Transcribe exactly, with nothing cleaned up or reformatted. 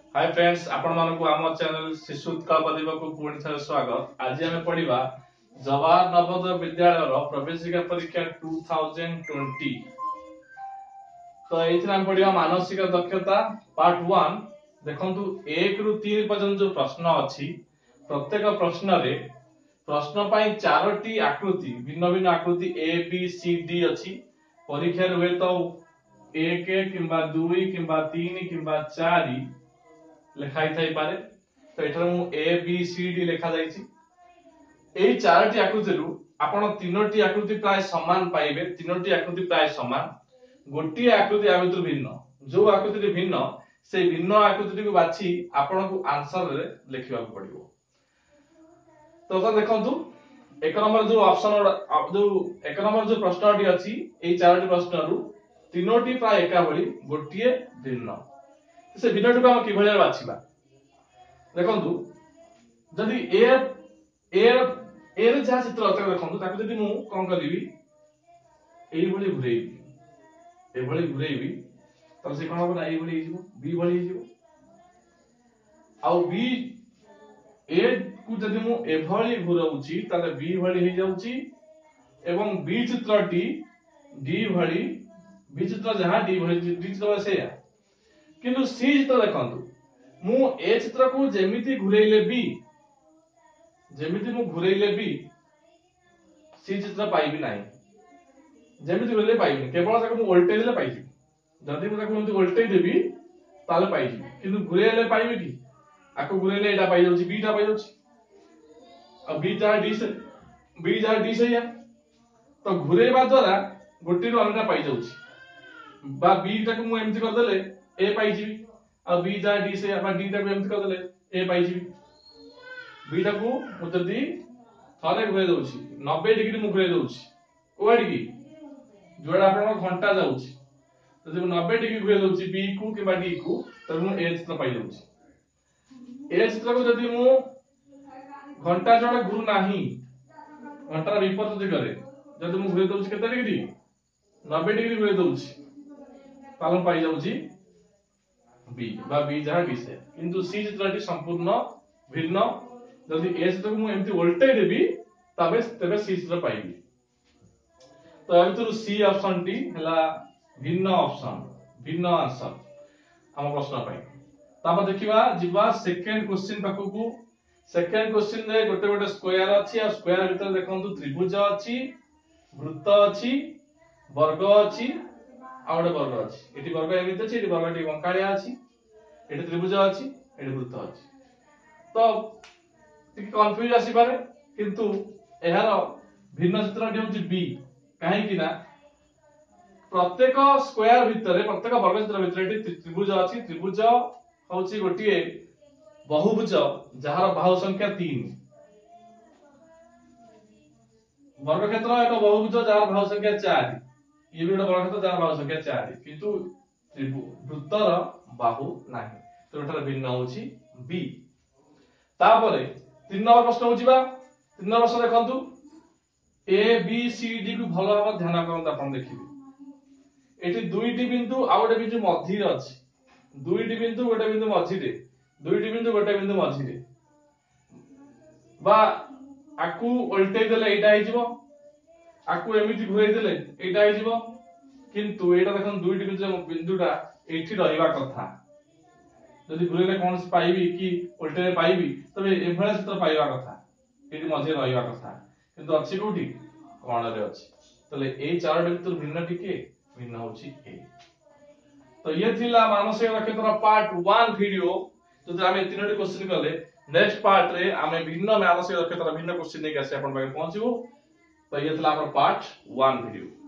Hi friends आपण मानको आम चैनल शिशु उत्कल प्रतिभा को पुणी थे स्वागत। आज आम पढ़ा जवाहर नवोदय विद्यालय प्रवेशिका परीक्षा दो हज़ार बीस। तो ये आम पढ़ा मानसिक दक्षता पार्ट वन। देखंतु एक रु तीन पर्यंत जो प्रश्न अच्छी प्रत्येक प्रश्न रे प्रश्न पाई चारोटी आकृति भिन्न भिन्न आकृति ए बी सी डी अच्छी। परीक्षा हुए तो एक किंबा दुई किंबा तीन किंबा चार लेखाई थाई पारे। तो एठार मु ए बी सी डी लेखा जाईची। एई चारोटी आकृति रु आपण तीनोटी आकृति प्राय समान पाइबे। तीनोटी आकृति प्राय समान, गोटी आकृति आ भितर भिन्न। जो आकृति रे भिन्न से भिन्न आकृति को बाछि आपण को आंसर रे लिखिबा पड़िबो। तो तो देखंतु एक नंबर जो ऑप्शन जो एक नंबर जो प्रश्नटी अछि एई चारोटी प्रश्न रु तीनोटी प्राय एका भली, गोटिए भिन्न। से भिन्नटी को हम किभଳି बाछिबा देखंतु जदी ए ए ए रे जा चित्र अछि देखंतु ताकु जदी मु कोन करबी एई भଳି घुरेइबी ए भଳି घुरेइबी त से कोन होबा एई भଳି हिजबो बी भଳି हिजबो। आउ बी ए को जदी मु ए भଳି घुराउची ताले बी भଳି हि जाउची एवं बी चित्रटी डी भଳି बी चित्र जहां डी भଳି डी चित्र सेया। किंतु सी चित्र देखंतु मु ए चित्र को जेमिति घुरेइले बी जेमिति मु घुरेइले बी सी चित्र पाइबी नाही। जेमिति घुरेइले पाइबी केवल ताको मु उल्टे देले पाइबी। जदी मु ताको मु उल्टे देबी ताले पाइबी, किंतु घुरेइले पाइबी कि आको घुरेइले एटा पाइ जाउची बी टा पाइ जाउची। अब बी जा डी से बी जा डी से या तो घुरेइबा द्वारा गोटी रो अन्यटा पाइ जाउची बा बी टा को मु एमति कर देले ए पाई जीवी। अब बी जा डी से अपन डी टा को एमति कर देले ए पाई जीवी। बी टा को मु जदी थारे घुरे दउची नब्बे डिग्री मु घुरे दउची कोआडी की जोडा आपण घंटा जाउची। तो जब नब्बे डिग्री घुरे दउची बी को किबा डी को त मु ए चित्र पाई जाउची। ए चित्र को जदी मु घंटा जोडा घुरु नाही घंटा विपरीत दिगरे जदी मु घुरे दउची केते डिग्री नब्बे डिग्री घुरे दउची ताल पाई जाउची बी बा बी जहां डी से। किंतु सी चित्रटी संपूर्ण भिन्न। जदि ए चित्र को मु एमति उल्टे देबी तबे तबे सी चित्र पाइबी। तो ए भितर सी ऑप्शन टी हला भिन्न ऑप्शन भिन्न आंसर हम प्रश्न पाइ। तापर देखिबा जिबा सेकंड क्वेश्चन पाखु को। सेकंड क्वेश्चन रे गोटे गोटे स्क्वायर अछि आ स्क्वायर भितर देखंतु त्रिभुज अछि, वृत्त अछि, वर्ग अछि आ गोटे वर्ग अछि। एटी वर्ग एमिति अछि, एटी वर्गटी बंकाळिया अछि, एटी त्रिभुज अछि, एटी वृत्त अछि। तो टिक कंफ्यूज आसी पारे, किंतु एहार भिन्न चित्रटी होछि बी। काहे कि ना प्रत्येक स्क्वायर भितरे प्रत्येक वर्ग चित्र भितरे एटी त्रिभुज अछि। त्रिभुज होछि गोटिए बहुभुज जहार बाहु संख्या तीन। वर्ग क्षेत्र एक बहुभुज जहार बाहु संख्या चार। ये भी वर्ग क्षेत्र जहार बाहु संख्या चार, किंतु वृत्तर बाहु नाही। तो एटार भिन्न होछि बी। तापरे तीन नंबर प्रश्न होछि बा तीन नंबर प्रश्न देखंतु ए बी सी डी को भलो भाव ध्यान करंत आपण देखिबे। एठी दुईटी बिंदु आ गोटे बिंदु मध्य रे अछि। दुईटी बिंदु गोटे बिंदु मध्य रे दुईटी बिंदु गोटे बिंदु मध्य रे बा आकु उल्टे देले एटा हि जिवो आकु एमिति घुरै देले एटा हि जिवो। किंतु एटा देखन दुईटी बिंदु बिंदुटा एठी रहिबा कथा। जदि घुरेले कोन से पाइबी कि उल्टे रे पाइबी तबे एभला चित्र पाइबा कथा एठी मध्य रहिबा कथा, किंतु अछि कोठी कोण रे अछि। तले ए चारोटी भितर भिन्न टिके भिन्न होछि ए। तो ये थिला मानसिक दक्षता पार्ट वन वीडियो। जदि आमे तीनोटी क्वेश्चन कले नेक्स्ट पार्ट रे आमे भिन्न मानसिक दक्षता भिन्न क्वेश्चन नै के आसे आपण पाके पहुंचबो। तो ये थिला हमर पार्ट वन वीडियो।